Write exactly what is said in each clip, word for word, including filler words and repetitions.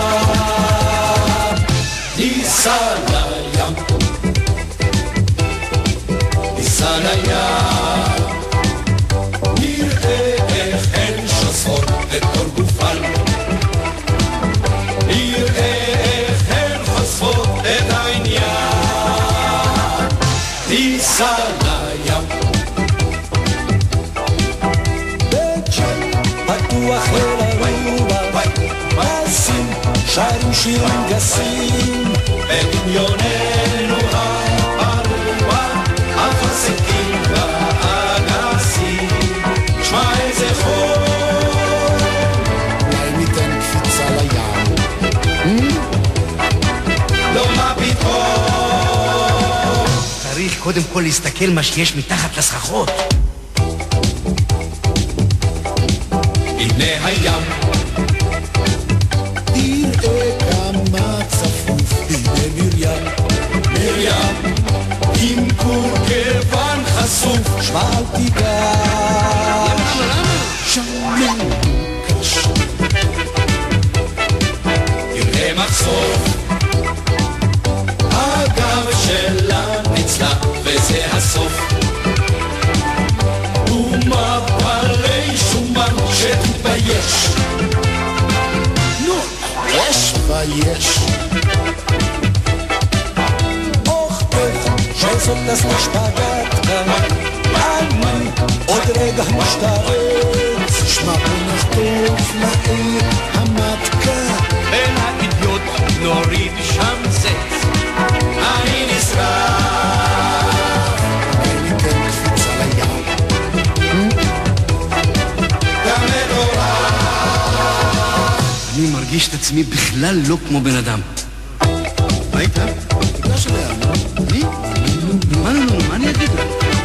ניסע לים, ניסע לים, נראה איך הן שוספות את כל גופן, נראה איך הן חושפות את העניין. ניסע לים, בג'ל פתוח לרוח, נשים שרים שירים גסים, בדמיוננו הפרוע אפרסקים ואגסים. שמע איזה חור, אולי ניתן קפיצה לים? לא, מה פתאום, צריך קודם כל להסתכל מה שיש מתחת לסככות. הנה הים, תראה כמה צפוף, הנה מרים, מרים, עם קורקבן חשוף. שמע אל תיגע, שמן קש, תראה מחשוף, הגב שלה נצלח וזה הסוף, ומפלי שומן שתתבייש. יש ויש אוך איך שזאת נסתה שפגעת כאן, אני עוד רגע משתרץ. שמע בוא נחטוף לעיר המתקה, בין האידיוט נוריד שם זץ, אני נשרף, וניתן קפיצה לים, גם לדורף. אני מרגיש את עצמי בכלל לא כמו בן אדם. מה איתה? תגלה שלהם. אני? מה לא, מה אני אגיד לה?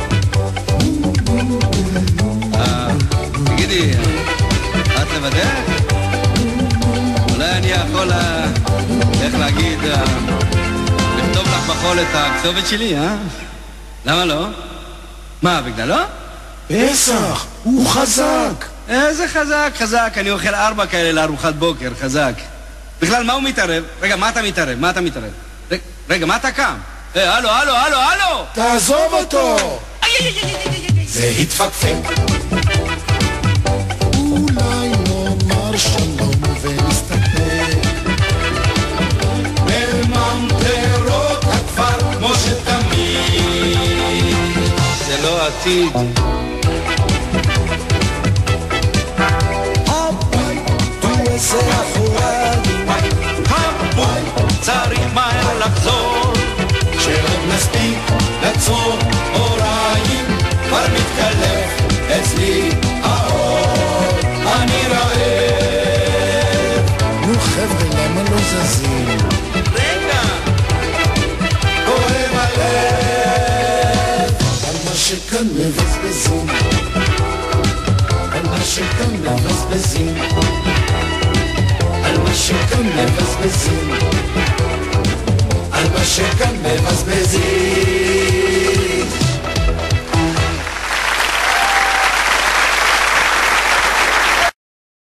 תגידי, את לבדך? אולי אני יכול, איך להגיד, לכתוב לך בחול את הכתובת שלי, אה? למה לא? מה, בגללו? פסח, הוא חזק. איזה חזק, חזק, אני אוכל ארבע כאלה לארוחת בוקר, חזק. בכלל, מה הוא מתערב? רגע, מה אתה מתערב? מה אתה מתערב? רגע, רגע, מה אתה קם? אה, הלו, הלו, הלו, הלו! תעזוב אותו! זה התפקפק. אולי נאמר שלום ונסתפק בממטרות הכפר כמו שתמיד. זה לא עתיד. זה אחוריים, הבוי צריך מהר לחזור, כשעוד נספיק לעצור אוריים, כבר מתקלף אצלי האור, אני רעב. נו חבר'ה, למה לא זזים? רגע, כואב הלב על מה שכאן מבזבזים, על מה שכאן מבזבזים, על מה שכאן מבזבזים, על מה שכאן מבזבזים.